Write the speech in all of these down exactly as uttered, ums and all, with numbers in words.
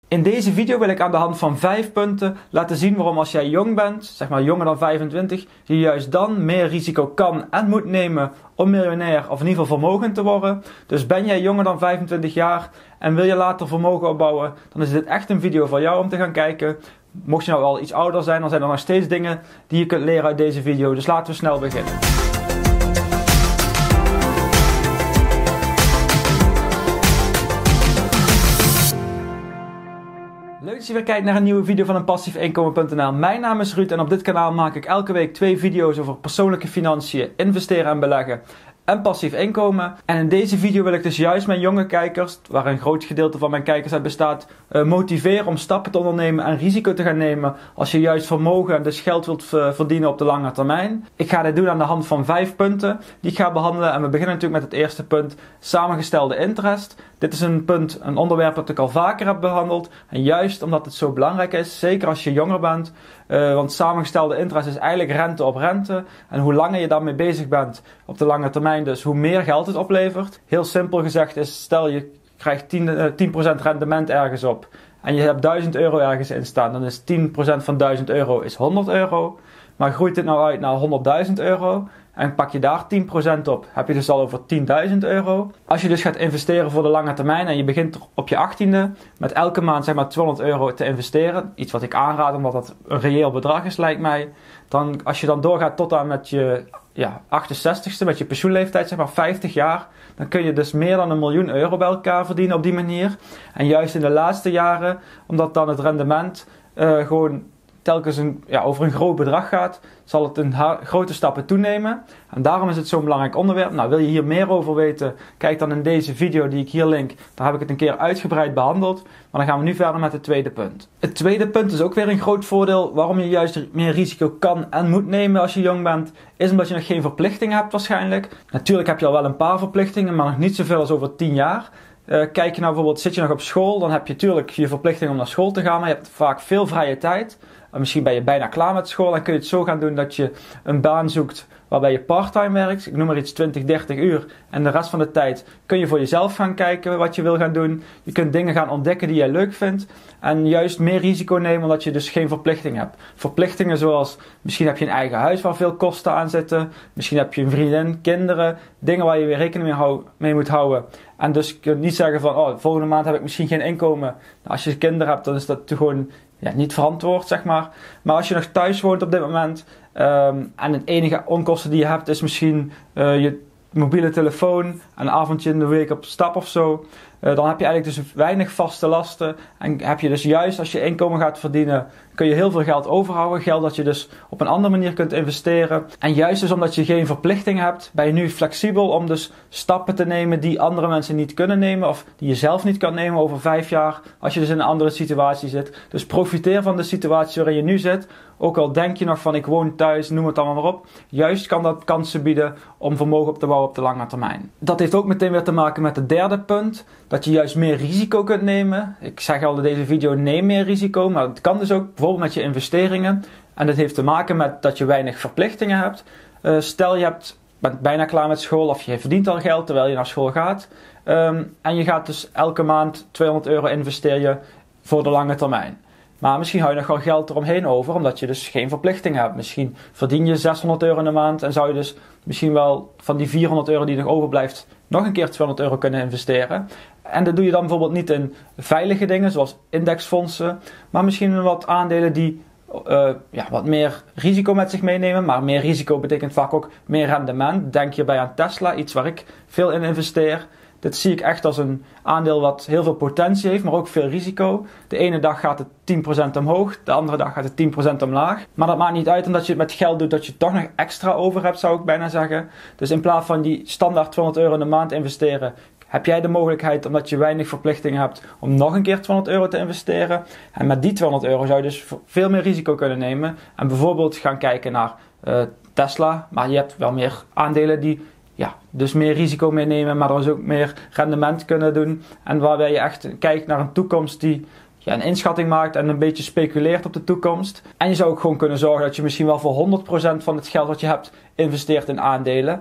In deze video wil ik aan de hand van vijf punten laten zien waarom als jij jong bent, zeg maar jonger dan vijfentwintig, je juist dan meer risico kan en moet nemen om miljonair of in ieder geval vermogend te worden. Dus ben jij jonger dan vijfentwintig jaar en wil je later vermogen opbouwen, dan is dit echt een video voor jou om te gaan kijken. Mocht je nou al iets ouder zijn, dan zijn er nog steeds dingen die je kunt leren uit deze video. Dus laten we snel beginnen. Leuk dat je weer kijkt naar een nieuwe video van een passief inkomen punt n l. Mijn naam is Ruud en op dit kanaal maak ik elke week twee video's over persoonlijke financiën, investeren en beleggen en passief inkomen. En in deze video wil ik dus juist mijn jonge kijkers, waar een groot gedeelte van mijn kijkers uit bestaat, uh, motiveren om stappen te ondernemen en risico te gaan nemen als je juist vermogen en dus geld wilt uh, verdienen op de lange termijn. Ik ga dit doen aan de hand van vijf punten die ik ga behandelen en we beginnen natuurlijk met het eerste punt, samengestelde interest. Dit is een punt, een onderwerp dat ik al vaker heb behandeld en juist omdat het zo belangrijk is, zeker als je jonger bent, uh, want samengestelde interest is eigenlijk rente op rente en hoe langer je daarmee bezig bent op de lange termijn, dus hoe meer geld het oplevert. Heel simpel gezegd is, stel je krijgt tien procent rendement ergens op en je hebt duizend euro ergens in staan, dan is tien procent van duizend euro is honderd euro. Maar groeit dit nou uit naar honderdduizend euro en pak je daar tien procent op, heb je dus al over tienduizend euro. Als je dus gaat investeren voor de lange termijn en je begint op je achttiende met elke maand zeg maar tweehonderd euro te investeren, iets wat ik aanraad omdat dat een reëel bedrag is lijkt mij, dan als je dan doorgaat tot aan met je ja, achtenzestigste, met je pensioenleeftijd, zeg maar vijftig jaar, dan kun je dus meer dan een miljoen euro bij elkaar verdienen op die manier. En juist in de laatste jaren, omdat dan het rendement uh, gewoon telkens een, ja, over een groot bedrag gaat, zal het in grote stappen toenemen. En daarom is het zo'n belangrijk onderwerp. Nou, wil je hier meer over weten, kijk dan in deze video die ik hier link. Daar heb ik het een keer uitgebreid behandeld. Maar dan gaan we nu verder met het tweede punt. Het tweede punt is ook weer een groot voordeel waarom je juist meer risico kan en moet nemen als je jong bent, is omdat je nog geen verplichtingen hebt waarschijnlijk. Natuurlijk heb je al wel een paar verplichtingen, maar nog niet zoveel als over tien jaar. Uh, kijk je nou bijvoorbeeld, zit je nog op school, dan heb je natuurlijk je verplichting om naar school te gaan, maar je hebt vaak veel vrije tijd. Uh, misschien ben je bijna klaar met school en kun je het zo gaan doen dat je een baan zoekt waarbij je parttime werkt. Ik noem maar iets twintig, dertig uur en de rest van de tijd kun je voor jezelf gaan kijken wat je wil gaan doen. Je kunt dingen gaan ontdekken die jij leuk vindt en juist meer risico nemen omdat je dus geen verplichting hebt. Verplichtingen zoals misschien heb je een eigen huis waar veel kosten aan zitten, misschien heb je een vriendin, kinderen, dingen waar je weer rekening mee, hou, mee moet houden. En dus je kunt niet zeggen van, oh, volgende maand heb ik misschien geen inkomen. Nou, als je kinderen hebt, dan is dat gewoon ja, niet verantwoord, zeg maar. Maar als je nog thuis woont op dit moment, um, en het enige onkosten die je hebt is misschien uh, je mobiele telefoon, een avondje in de week op stap of zo. Uh, dan heb je eigenlijk dus weinig vaste lasten. En heb je dus juist als je inkomen gaat verdienen, kun je heel veel geld overhouden. Geld dat je dus op een andere manier kunt investeren. En juist dus omdat je geen verplichting hebt, ben je nu flexibel om dus stappen te nemen die andere mensen niet kunnen nemen. Of die je zelf niet kan nemen over vijf jaar. Als je dus in een andere situatie zit. Dus profiteer van de situatie waarin je nu zit. Ook al denk je nog van ik woon thuis, noem het allemaal maar op. Juist kan dat kansen bieden om vermogen op te bouwen op de lange termijn. Dat heeft ook meteen weer te maken met het derde punt. Dat je juist meer risico kunt nemen. Ik zeg al in deze video neem meer risico. Maar het kan dus ook bijvoorbeeld met je investeringen. En dat heeft te maken met dat je weinig verplichtingen hebt. Uh, stel je hebt, bent bijna klaar met school of je verdient al geld terwijl je naar school gaat. Um, en je gaat dus elke maand tweehonderd euro investeren voor de lange termijn. Maar misschien hou je nog wel geld eromheen over, omdat je dus geen verplichting hebt. Misschien verdien je zeshonderd euro in de maand en zou je dus misschien wel van die vierhonderd euro die nog overblijft, nog een keer tweehonderd euro kunnen investeren. En dat doe je dan bijvoorbeeld niet in veilige dingen, zoals indexfondsen, maar misschien in wat aandelen die uh, ja, wat meer risico met zich meenemen. Maar meer risico betekent vaak ook meer rendement. Denk hierbij aan Tesla, iets waar ik veel in investeer. Dit zie ik echt als een aandeel wat heel veel potentie heeft, maar ook veel risico. De ene dag gaat het tien procent omhoog, de andere dag gaat het tien procent omlaag. Maar dat maakt niet uit omdat je het met geld doet dat je toch nog extra over hebt, zou ik bijna zeggen. Dus in plaats van die standaard tweehonderd euro in de maand investeren, heb jij de mogelijkheid, omdat je weinig verplichtingen hebt, om nog een keer tweehonderd euro te investeren. En met die tweehonderd euro zou je dus veel meer risico kunnen nemen. En bijvoorbeeld gaan kijken naar uh, Tesla, maar je hebt wel meer aandelen die ja, dus meer risico meenemen, maar dus ook meer rendement kunnen doen. En waarbij je echt kijkt naar een toekomst die ja, een inschatting maakt en een beetje speculeert op de toekomst. En je zou ook gewoon kunnen zorgen dat je misschien wel voor honderd procent van het geld wat je hebt investeert in aandelen.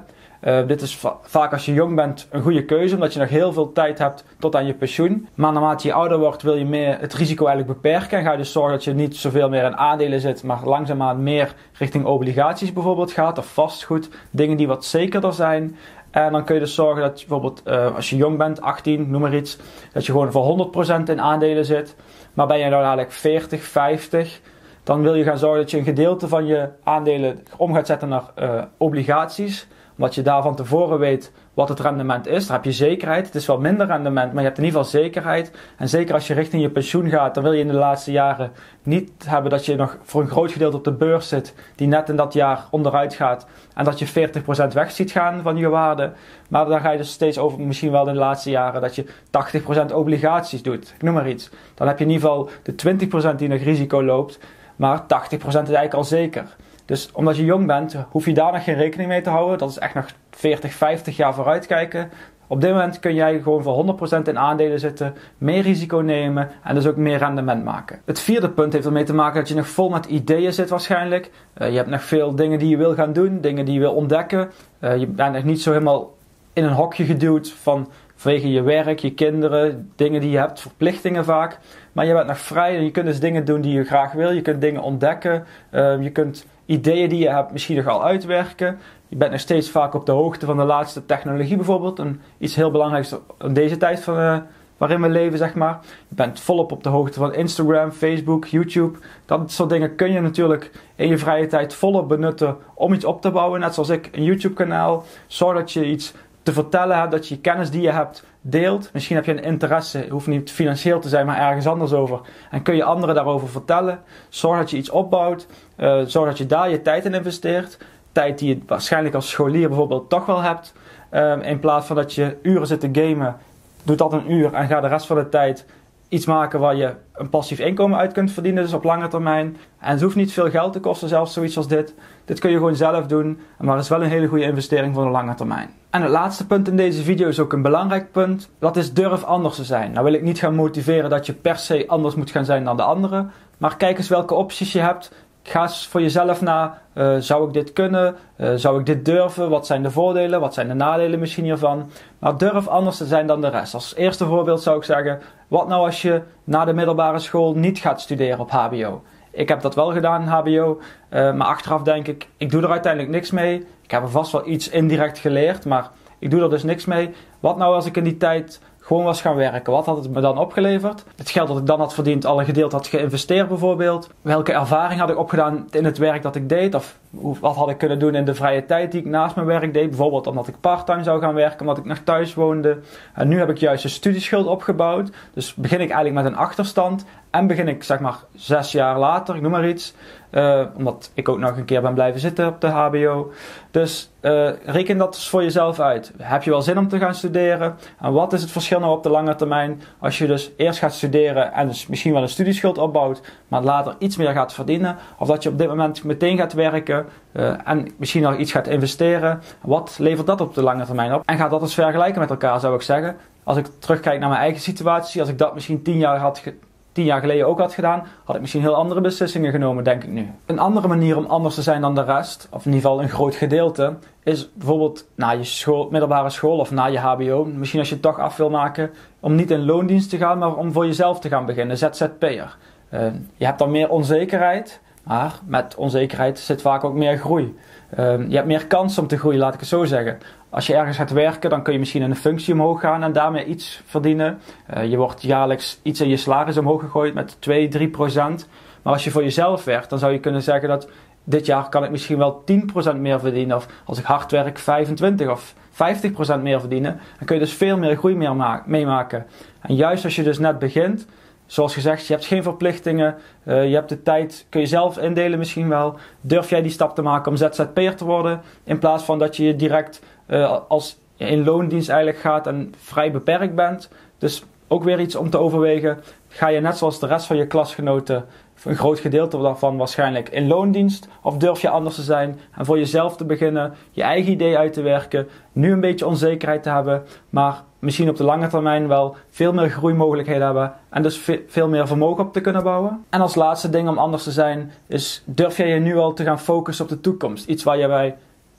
Uh, dit is va vaak als je jong bent een goede keuze, omdat je nog heel veel tijd hebt tot aan je pensioen. Maar naarmate je ouder wordt wil je meer het risico eigenlijk beperken. En ga je dus zorgen dat je niet zoveel meer in aandelen zit, maar langzaamaan meer richting obligaties bijvoorbeeld gaat. Of vastgoed, dingen die wat zekerder zijn. En dan kun je dus zorgen dat je bijvoorbeeld uh, als je jong bent, achttien, noem maar iets, dat je gewoon voor honderd procent in aandelen zit. Maar ben je nou dadelijk veertig, vijftig, dan wil je gaan zorgen dat je een gedeelte van je aandelen om gaat zetten naar uh, obligaties. Omdat je daar van tevoren weet wat het rendement is. Daar heb je zekerheid. Het is wel minder rendement, maar je hebt in ieder geval zekerheid. En zeker als je richting je pensioen gaat, dan wil je in de laatste jaren niet hebben dat je nog voor een groot gedeelte op de beurs zit, die net in dat jaar onderuit gaat. En dat je veertig procent weg ziet gaan van je waarde. Maar dan ga je dus steeds over, misschien wel in de laatste jaren, dat je tachtig procent obligaties doet. Ik noem maar iets. Dan heb je in ieder geval de twintig procent die nog risico loopt. Maar tachtig procent is eigenlijk al zeker. Dus omdat je jong bent, hoef je daar nog geen rekening mee te houden. Dat is echt nog veertig, vijftig jaar vooruit kijken. Op dit moment kun jij gewoon voor honderd procent in aandelen zitten, meer risico nemen en dus ook meer rendement maken. Het vierde punt heeft ermee te maken dat je nog vol met ideeën zit waarschijnlijk. Uh, je hebt nog veel dingen die je wil gaan doen, dingen die je wil ontdekken. Uh, je bent nog niet zo helemaal in een hokje geduwd van vanwege je werk, je kinderen, dingen die je hebt, verplichtingen vaak. Maar je bent nog vrij en je kunt dus dingen doen die je graag wil. Je kunt dingen ontdekken. Uh, je kunt ideeën die je hebt misschien nog al uitwerken. Je bent nog steeds vaak op de hoogte van de laatste technologie bijvoorbeeld. En iets heel belangrijks in deze tijd van, uh, waarin we leven, zeg maar. Je bent volop op de hoogte van Instagram, Facebook, YouTube. Dat soort dingen kun je natuurlijk in je vrije tijd volop benutten om iets op te bouwen. Net zoals ik, een YouTube kanaal. Zorg dat je iets te vertellen hebt, dat je kennis die je hebt deelt. Misschien heb je een interesse, het hoeft niet financieel te zijn, maar ergens anders over. En kun je anderen daarover vertellen. Zorg dat je iets opbouwt. Uh, zorg dat je daar je tijd in investeert. Tijd die je waarschijnlijk als scholier bijvoorbeeld toch wel hebt. Um, in plaats van dat je uren zit te gamen, doe dat een uur en ga de rest van de tijd iets maken waar je een passief inkomen uit kunt verdienen, dus op lange termijn. En het hoeft niet veel geld te kosten, zelfs zoiets als dit. Dit kun je gewoon zelf doen, maar het is wel een hele goede investering voor de lange termijn. En het laatste punt in deze video is ook een belangrijk punt. Dat is durf anders te zijn. Nou wil ik niet gaan motiveren dat je per se anders moet gaan zijn dan de anderen. Maar kijk eens welke opties je hebt. Ga eens voor jezelf na, uh, zou ik dit kunnen? Uh, zou ik dit durven? Wat zijn de voordelen? Wat zijn de nadelen misschien hiervan? Maar durf anders te zijn dan de rest. Als eerste voorbeeld zou ik zeggen, wat nou als je na de middelbare school niet gaat studeren op H B O? Ik heb dat wel gedaan, H B O, uh, maar achteraf denk ik, ik doe er uiteindelijk niks mee. Ik heb er vast wel iets indirect geleerd, maar ik doe er dus niks mee. Wat nou als ik in die tijd gewoon was gaan werken? Wat had het me dan opgeleverd? Het geld dat ik dan had verdiend, al een gedeelte had geïnvesteerd bijvoorbeeld. Welke ervaring had ik opgedaan in het werk dat ik deed? Of wat had ik kunnen doen in de vrije tijd die ik naast mijn werk deed? Bijvoorbeeld omdat ik parttime zou gaan werken, omdat ik nog thuis woonde. En nu heb ik juist een studieschuld opgebouwd. Dus begin ik eigenlijk met een achterstand. En begin ik zeg maar zes jaar later, ik noem maar iets. Uh, omdat ik ook nog een keer ben blijven zitten op de H B O. Dus uh, reken dat dus voor jezelf uit. Heb je wel zin om te gaan studeren? En wat is het verschil nou op de lange termijn? Als je dus eerst gaat studeren en dus misschien wel een studieschuld opbouwt, maar later iets meer gaat verdienen. Of dat je op dit moment meteen gaat werken uh, en misschien nog iets gaat investeren. Wat levert dat op de lange termijn op? En ga dat eens vergelijken met elkaar, zou ik zeggen. Als ik terugkijk naar mijn eigen situatie, als ik dat misschien tien jaar had ge- tien jaar geleden ook had gedaan, had ik misschien heel andere beslissingen genomen, denk ik nu. Een andere manier om anders te zijn dan de rest, of in ieder geval een groot gedeelte, is bijvoorbeeld na je school, middelbare school of na je H B O, misschien als je het toch af wil maken, om niet in loondienst te gaan, maar om voor jezelf te gaan beginnen, Z Z P'er. Uh, je hebt dan meer onzekerheid, maar met onzekerheid zit vaak ook meer groei. Uh, je hebt meer kans om te groeien, laat ik het zo zeggen. Als je ergens gaat werken, dan kun je misschien in een functie omhoog gaan en daarmee iets verdienen. Uh, je wordt jaarlijks iets in je salaris omhoog gegooid met twee, drie procent. Maar als je voor jezelf werkt, dan zou je kunnen zeggen dat dit jaar kan ik misschien wel tien procent meer verdienen. Of als ik hard werk vijfentwintig of vijftig procent meer verdienen. Dan kun je dus veel meer groei meer ma- meemaken. En juist als je dus net begint, zoals gezegd, je hebt geen verplichtingen, uh, je hebt de tijd, kun je zelf indelen misschien wel. Durf jij die stap te maken om Z Z P'er te worden, in plaats van dat je je direct uh, als in loondienst eigenlijk gaat en vrij beperkt bent. Dus ook weer iets om te overwegen. Ga je net zoals de rest van je klasgenoten, een groot gedeelte daarvan waarschijnlijk, in loondienst? Of durf je anders te zijn en voor jezelf te beginnen, je eigen idee uit te werken, nu een beetje onzekerheid te hebben, maar misschien op de lange termijn wel veel meer groeimogelijkheden hebben en dus veel meer vermogen op te kunnen bouwen. En als laatste ding om anders te zijn is, durf jij je nu al te gaan focussen op de toekomst? Iets waar je bij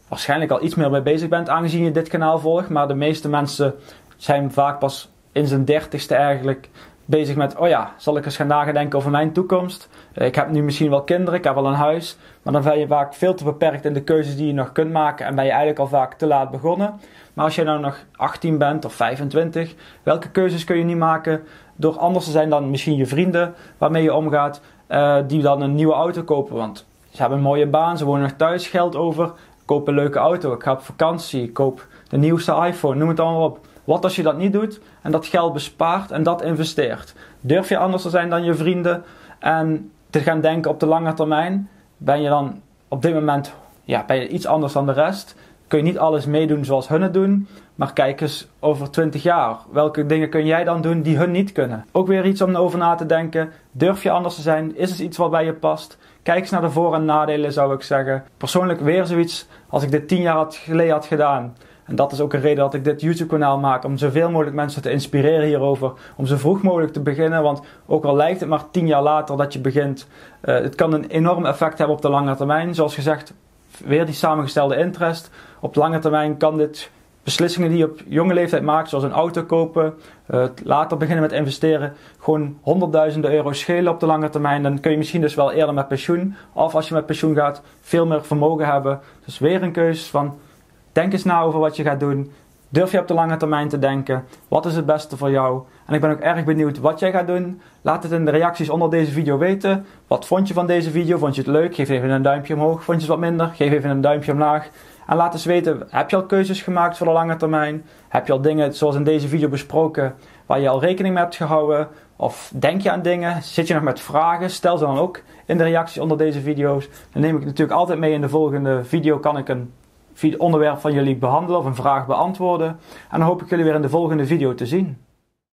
waarschijnlijk al iets meer mee bezig bent aangezien je dit kanaal volgt. Maar de meeste mensen zijn vaak pas in zijn dertigste eigenlijk bezig met, oh ja, zal ik eens gaan nadenken over mijn toekomst. Ik heb nu misschien wel kinderen, ik heb wel een huis. Maar dan ben je vaak veel te beperkt in de keuzes die je nog kunt maken. En ben je eigenlijk al vaak te laat begonnen. Maar als je nou nog achttien bent of vijfentwintig, welke keuzes kun je niet maken door anders te zijn dan misschien je vrienden waarmee je omgaat. Uh, die dan een nieuwe auto kopen, want ze hebben een mooie baan, ze wonen nog thuis, geld over. Koop een leuke auto, ik ga op vakantie, ik koop de nieuwste iPhone, noem het allemaal op. Wat als je dat niet doet en dat geld bespaart en dat investeert? Durf je anders te zijn dan je vrienden en te gaan denken op de lange termijn? Ben je dan op dit moment ja, ben je iets anders dan de rest? Kun je niet alles meedoen zoals hun het doen, maar kijk eens over twintig jaar. Welke dingen kun jij dan doen die hun niet kunnen? Ook weer iets om over na te denken. Durf je anders te zijn? Is het iets wat bij je past? Kijk eens naar de voor- en nadelen, zou ik zeggen. Persoonlijk weer zoiets als ik dit tien jaar had, geleden had gedaan. En dat is ook een reden dat ik dit YouTube-kanaal maak. Om zoveel mogelijk mensen te inspireren hierover. Om zo vroeg mogelijk te beginnen. Want ook al lijkt het maar tien jaar later dat je begint. Uh, het kan een enorm effect hebben op de lange termijn. Zoals gezegd, weer die samengestelde interest. Op de lange termijn kan dit beslissingen die je op jonge leeftijd maakt. Zoals een auto kopen. Uh, later beginnen met investeren. Gewoon honderdduizenden euro's schelen op de lange termijn. Dan kun je misschien dus wel eerder met pensioen. Of als je met pensioen gaat, veel meer vermogen hebben. Dus weer een keuze van... Denk eens na over wat je gaat doen. Durf je op de lange termijn te denken? Wat is het beste voor jou? En ik ben ook erg benieuwd wat jij gaat doen. Laat het in de reacties onder deze video weten. Wat vond je van deze video? Vond je het leuk? Geef even een duimpje omhoog. Vond je het wat minder? Geef even een duimpje omlaag. En laat eens weten, heb je al keuzes gemaakt voor de lange termijn? Heb je al dingen zoals in deze video besproken waar je al rekening mee hebt gehouden? Of denk je aan dingen? Zit je nog met vragen? Stel ze dan ook in de reacties onder deze video's. Dan neem ik natuurlijk altijd mee in de volgende video. Kan ik een onderwerp van jullie behandelen of een vraag beantwoorden. En dan hoop ik jullie weer in de volgende video te zien.